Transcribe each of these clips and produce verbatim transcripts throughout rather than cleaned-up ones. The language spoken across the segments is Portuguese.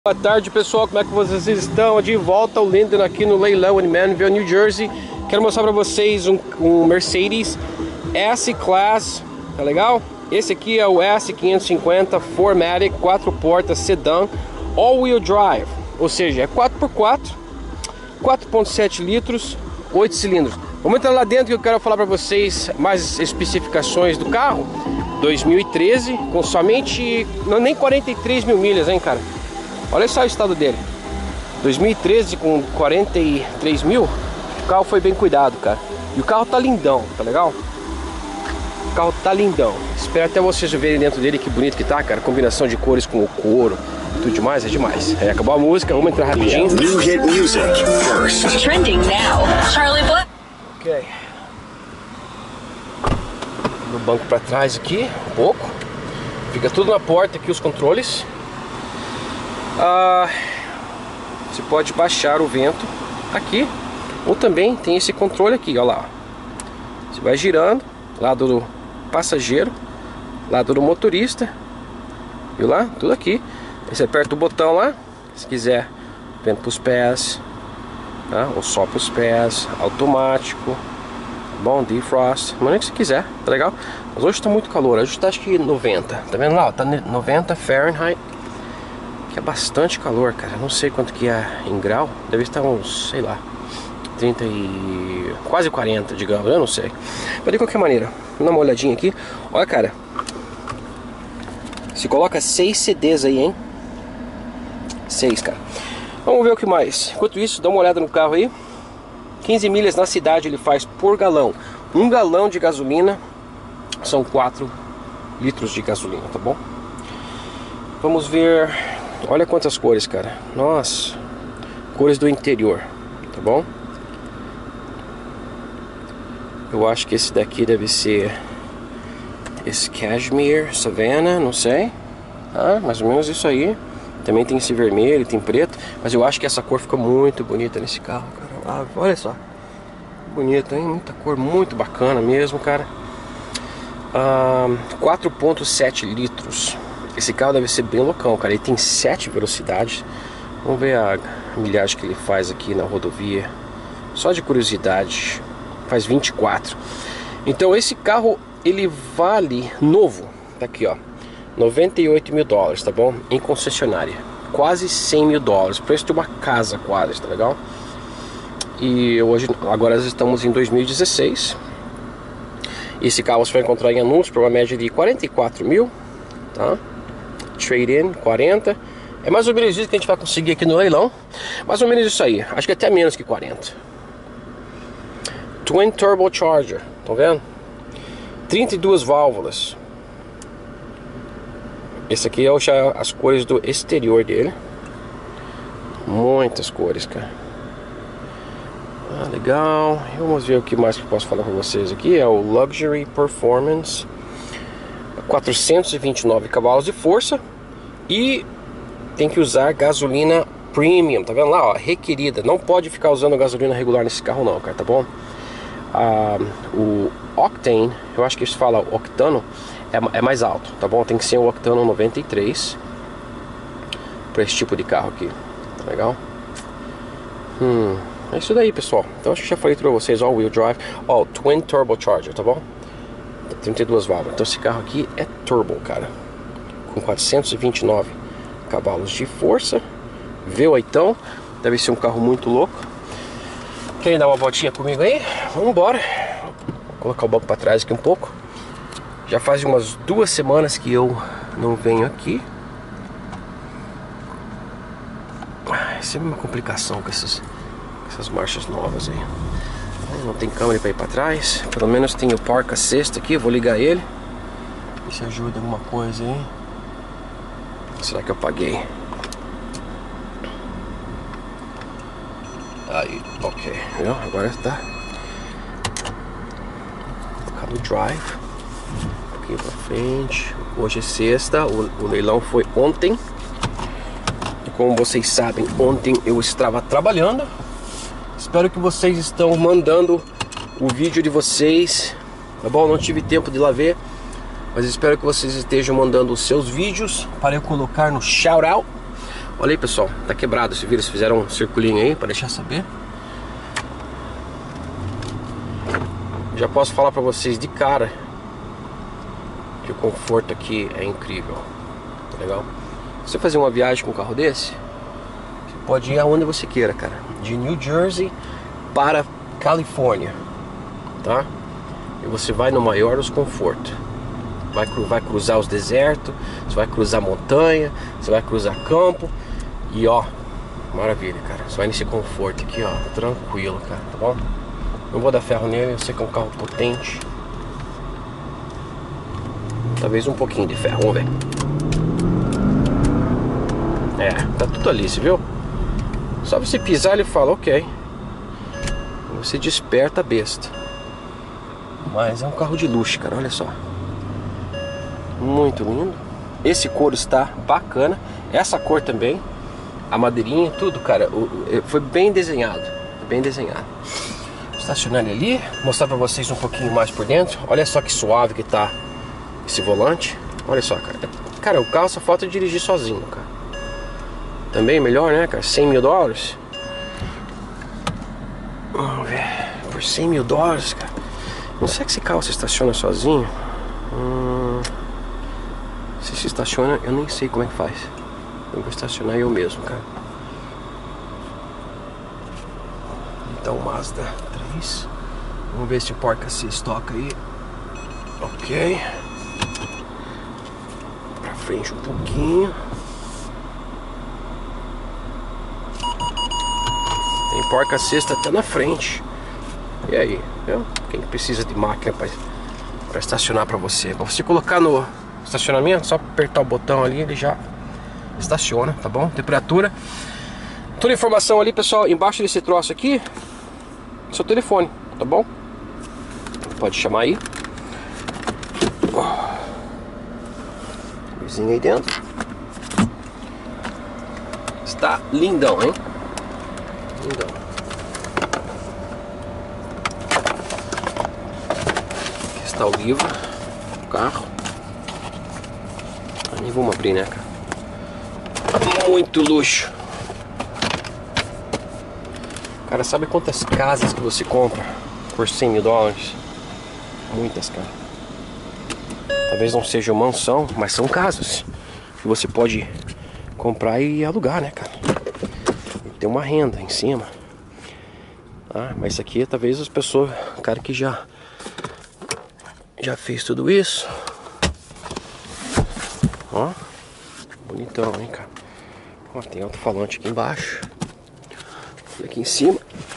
Boa tarde, pessoal, como é que vocês estão? De volta ao Linden aqui no leilão em Manville, New Jersey. Quero mostrar para vocês um, um Mercedes S-Class, tá legal? Esse aqui é o S quinhentos e cinquenta four matic, quatro portas, sedã, all-wheel drive, ou seja, é quatro por quatro, quatro ponto sete litros, oito cilindros. Vamos entrar lá dentro que eu quero falar para vocês mais especificações do carro. dois mil e treze, com somente, não, nem quarenta e três mil milhas, hein, cara? Olha só o estado dele. dois mil e treze com quarenta e três mil. O carro foi bem cuidado, cara. E o carro tá lindão, tá legal? O carro tá lindão. Espero até vocês verem dentro dele que bonito que tá, cara. Combinação de cores com o couro, tudo demais, é demais. Aí acabou a música, vamos entrar rapidinho. New hit music first. Trending now. Charlie Black. Ok. No banco pra trás aqui, um pouco. Fica tudo na porta aqui, os controles. Ah, você pode baixar o vento aqui, ou também tem esse controle aqui, ó lá. Você vai girando, lado do passageiro, lado do motorista, viu lá? Tudo aqui. Aí você aperta o botão lá, se quiser vento para os pés, tá? Ou só para os pés, automático, bom, defrost, mas nem que você quiser, tá legal? Mas hoje está muito calor, hoje está acho que noventa, tá vendo lá? Ó, tá noventa Fahrenheit. Que é bastante calor, cara. Não sei quanto que é em grau. Deve estar uns, sei lá, trinta e... quase quarenta, digamos. Eu não sei. Mas de qualquer maneira, vamos dar uma olhadinha aqui. Olha, cara. Se coloca seis C Ds aí, hein? seis, cara. Vamos ver o que mais. Enquanto isso, dá uma olhada no carro aí. quinze milhas na cidade ele faz por galão. Um galão de gasolina são quatro litros de gasolina, tá bom? Vamos ver... Olha quantas cores, cara. Nossa. Cores do interior, tá bom? Eu acho que esse daqui deve ser esse Cashmere, Savannah, não sei. Ah, mais ou menos isso aí. Também tem esse vermelho, tem preto. Mas eu acho que essa cor fica muito bonita nesse carro, cara. Ah, olha só. Bonito, hein? Muita cor, muito bacana mesmo, cara. ah, quatro ponto sete litros. Esse carro deve ser bem loucão, cara. Ele tem sete velocidades. Vamos ver a milhagem que ele faz aqui na rodovia. Só de curiosidade, faz vinte e quatro. Então esse carro, ele vale novo. Tá aqui, ó, noventa e oito mil dólares, tá bom? Em concessionária, quase cem mil dólares. Preço de uma casa quase, tá legal? E hoje, agora nós estamos em dois mil e dezesseis. Esse carro você vai encontrar em anúncio por uma média de quarenta e quatro mil, tá? Trade-in, quarenta. É mais ou menos isso que a gente vai conseguir aqui no leilão. Mais ou menos isso aí. Acho que até menos que quarenta. Twin Turbo Charger. Estão vendo? trinta e duas válvulas. Esse aqui é já as cores do exterior dele. Muitas cores, cara. Ah, legal. Vamos ver o que mais que eu posso falar para vocês aqui. É o Luxury Performance. quatrocentos e vinte e nove cavalos de força. E tem que usar gasolina premium, tá vendo lá, ó, requerida. Não pode ficar usando gasolina regular nesse carro não, cara, tá bom? Ah, o Octane, eu acho que se fala octano, é, é mais alto, tá bom? Tem que ser o octano noventa e três para esse tipo de carro aqui, tá legal? Hum, é isso daí, pessoal. Então acho que já falei para vocês, all wheel drive, ó, Twin Turbo Charger, tá bom? trinta e duas válvulas. Então esse carro aqui é turbo, cara, com quatrocentos e vinte e nove cavalos de força. V oito, deve ser um carro muito louco. Querem dar uma voltinha comigo aí? Vamos embora. Vou colocar o banco para trás aqui um pouco. Já faz umas duas semanas que eu não venho aqui. Isso é uma complicação com essas, com essas marchas novas aí. Não tem câmera para ir para trás. Pelo menos tem o Park Assist aqui. Vou ligar ele. Ver se ajuda alguma coisa aí. Será que eu apaguei? Aí, ok. Viu? Agora está. Vou colocar no drive. Um pouquinho para frente. Hoje é sexta. O, o leilão foi ontem. E como vocês sabem, ontem eu estava trabalhando. Espero que vocês estão mandando o vídeo de vocês, tá bom? Não tive tempo de lá ver, mas espero que vocês estejam mandando os seus vídeos para eu colocar no shout out. Olha aí, pessoal, tá quebrado esse vidro. Eles fizeram um circulinho aí pra deixar saber. Já posso falar pra vocês de cara que o conforto aqui é incrível. Tá legal? Se você fazer uma viagem com um carro desse, você pode ir aonde você queira, cara. De New Jersey para Califórnia, tá? E você vai no maior dos confortos. Vai, vai cruzar os desertos, você vai cruzar montanha, você vai cruzar campo. E ó, maravilha, cara. Você vai nesse conforto aqui, ó, tranquilo, cara, tá bom? Não vou dar ferro nele, eu sei que é um carro potente. Talvez um pouquinho de ferro, vamos ver. É, tá tudo ali, você viu? Só você pisar ele fala, ok. Você desperta a besta. Mas é um carro de luxo, cara, olha só. Muito lindo. Esse couro está bacana. Essa cor também. A madeirinha, tudo, cara. Foi bem desenhado. Bem desenhado. Estacionar ele ali. Mostrar pra vocês um pouquinho mais por dentro. Olha só que suave que tá esse volante. Olha só, cara. Cara, o carro só falta dirigir sozinho, cara. Também melhor, né, cara? cem mil dólares. Vamos ver. Por cem mil dólares, cara. Não sei que esse carro se estaciona sozinho. Hum, se se estaciona, eu nem sei como é que faz. Eu vou estacionar eu mesmo, cara. Então, Mazda três. Vamos ver se o porta-assist toca aí. Ok. Pra frente um pouquinho. Tem porta-assist até na frente. E aí, viu? Quem precisa de máquina pra, pra estacionar pra você? Pra você colocar no estacionamento, só apertar o botão ali, ele já estaciona, tá bom? Temperatura. Toda a informação ali, pessoal, embaixo desse troço aqui, seu telefone, tá bom? Pode chamar aí. Luzinha aí dentro. Está lindão, hein? Lindão. Aqui está o livro, o carro. Nem vamos abrir, né, cara? Muito luxo. Cara, sabe quantas casas que você compra por cem mil dólares? Muitas, cara. Talvez não seja uma mansão, mas são casas que você pode comprar e alugar, né, cara? E ter uma renda em cima. Ah, mas isso aqui talvez as pessoas, o cara que já já fez tudo isso. Ó, bonitão, hein, cara. Ó, tem alto-falante aqui embaixo. E aqui em cima.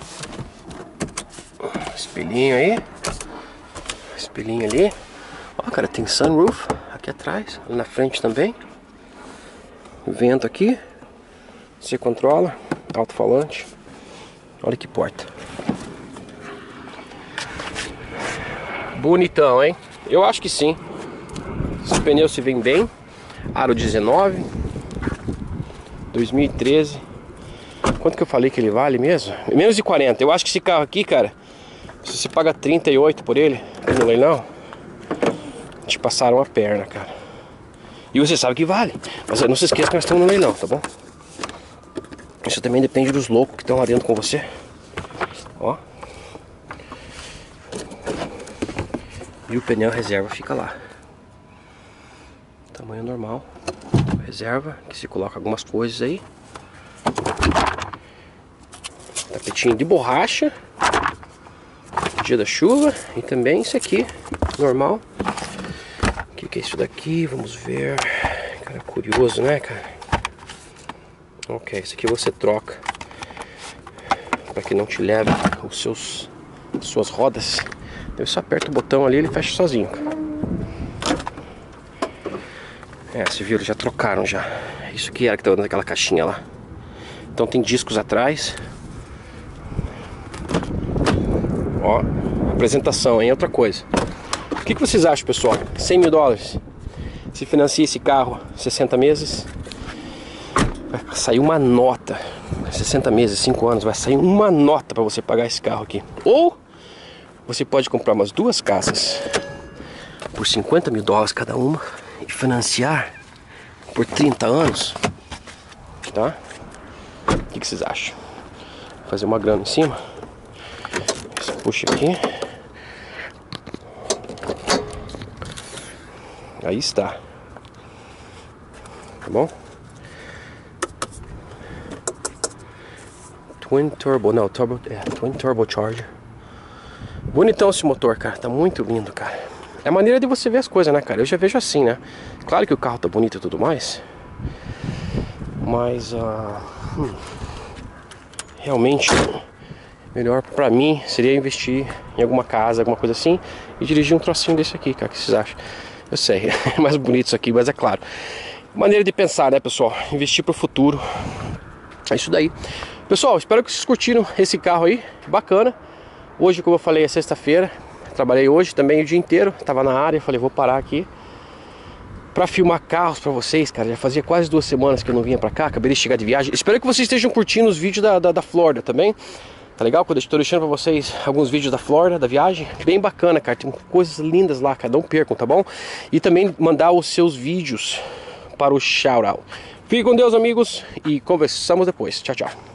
Espelhinho aí. Espelhinho ali. Ó, cara, tem sunroof aqui atrás. Ali na frente também. Vento aqui. Você controla. Alto-falante. Olha que porta. Bonitão, hein? Eu acho que sim. Os pneus se vêm bem. Aro dezenove. dois mil e treze. Quanto que eu falei que ele vale mesmo? Menos de quarenta. Eu acho que esse carro aqui, cara, se você paga trinta e oito por ele no leilão, te passaram a perna, cara. E você sabe que vale. Mas não se esqueça que nós estamos no leilão, tá bom? Isso também depende dos loucos que estão lá dentro com você. Ó. E o pneu reserva fica lá. Tamanho normal. Reserva, que se coloca algumas coisas aí. Tapetinho de borracha. Dia da chuva. E também isso aqui, normal. O que, que é isso daqui? Vamos ver. Cara, curioso, né, cara? Ok, isso aqui você troca para que não te leve os seus suas rodas. Então você aperta o botão ali, ele fecha sozinho, cara. É, você viu, já trocaram já. Isso aqui era que estava naquela caixinha lá. Então tem discos atrás. Ó, apresentação, hein? Outra coisa. O que, que vocês acham, pessoal? cem mil dólares. Se financia esse carro sessenta meses, vai sair uma nota. sessenta meses, cinco anos, vai sair uma nota para você pagar esse carro aqui. Ou você pode comprar umas duas casas por cinquenta mil dólares cada uma e financiar por trinta anos. tá? O que, que vocês acham? Vou fazer uma grana em cima. Você puxa aqui. Aí está. Tá bom? Twin Turbo, não, Turbo, é, Twin Turbo Charger. Bonitão esse motor, cara, tá muito lindo, cara. É a maneira de você ver as coisas, né, cara? Eu já vejo assim, né? Claro que o carro tá bonito e tudo mais, mas uh, hum, realmente melhor pra mim seria investir em alguma casa, alguma coisa assim, e dirigir um trocinho desse aqui, cara. O que vocês acham? Eu sei, é mais bonito isso aqui, mas é claro, maneira de pensar, né, pessoal? Investir pro futuro. É isso daí. Pessoal, espero que vocês curtiram esse carro aí, bacana. Hoje, como eu falei, é sexta-feira. Trabalhei hoje também o dia inteiro, tava na área, falei, vou parar aqui pra filmar carros pra vocês, cara. Já fazia quase duas semanas que eu não vinha pra cá, acabei de chegar de viagem. Espero que vocês estejam curtindo os vídeos da, da, da Flórida também. Tá legal? Quando eu estou deixando pra vocês alguns vídeos da Flórida, da viagem. Bem bacana, cara, tem coisas lindas lá, cara, não percam, tá bom? E também mandar os seus vídeos para o shoutout. Fique com Deus, amigos, e conversamos depois. Tchau, tchau.